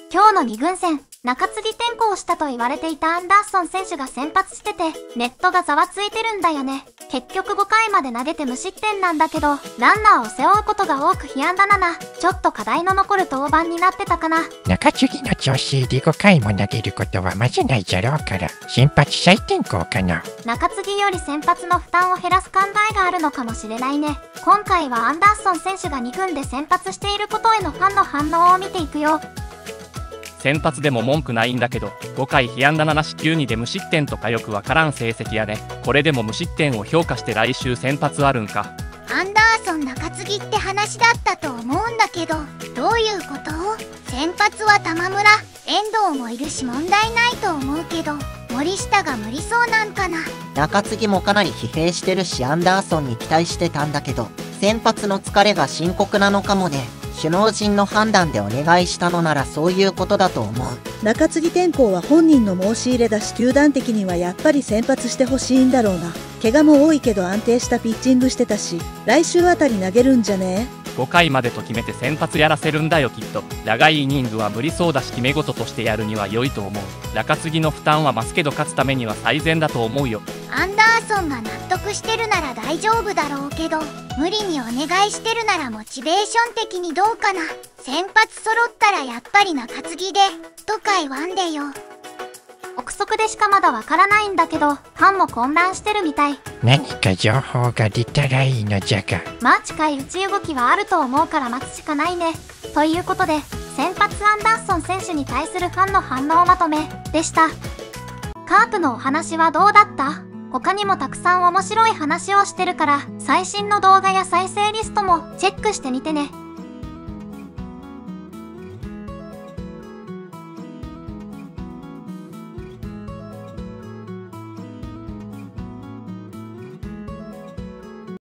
今日の2軍戦、中継ぎ転向したと言われていたアンダーソン選手が先発してて、ネットがざわついてるんだよね。結局5回まで投げて無失点なんだけど、ランナーを背負うことが多く被安打だな。ちょっと課題の残る登板になってたかな。 中継ぎの調子で5回も投げることはまずないじゃろうから、先発再転向かな。 中継ぎより先発の負担を減らす考えがあるのかもしれないね。今回はアンダーソン選手が2軍で先発していることへのファンの反応を見ていくよ。 先発でも文句ないんだけど、5回被安打7四球2で無失点とかよくわからん成績やね。これでも無失点を評価して来週先発あるんか。 アンダーソン中継ぎって話だったと思うんだけど、どういうこと？先発は玉村、遠藤もいるし問題ないと思うけど、森下が無理そうなんかな。 中継ぎもかなり疲弊してるし、アンダーソンに期待してたんだけど、先発の疲れが深刻なのかもね。首脳陣の判断でお願いしたのならそういうことだと思う。 中継ぎ転向は本人の申し入れだし、球団的にはやっぱり先発してほしいんだろうな。怪我も多いけど安定したピッチングしてたし、来週あたり投げるんじゃねえ ？5回までと決めて先発やらせるんだよきっと。長いイニングは無理そうだし、決め事としてやるには良いと思う。中継ぎの負担は増すけど勝つためには最善だと思うよ。 アンダーソンが納得してるなら大丈夫だろうけど、無理にお願いしてるならモチベーション的にどうかな。先発揃ったらやっぱり中継ぎでとか言わんでよ。 憶測でしかまだわからないんだけど、ファンも混乱してるみたい。 何か情報が出たらいいのじゃが。 まあ近いうち動きはあると思うから待つしかないね。ということで、先発アンダーソン選手に対するファンの反応まとめでした。カープのお話はどうだった？他にもたくさん面白い話をしてるから、最新の動画や再生リストもチェックしてみてね。